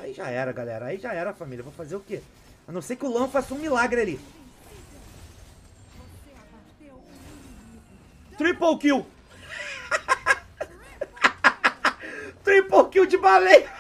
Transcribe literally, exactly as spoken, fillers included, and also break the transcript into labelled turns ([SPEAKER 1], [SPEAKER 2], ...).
[SPEAKER 1] Aí já era, galera. Aí já era, família. Vou fazer o quê? A não ser que o Luan faça um milagre ali. Triple kill. Triple kill de baleia.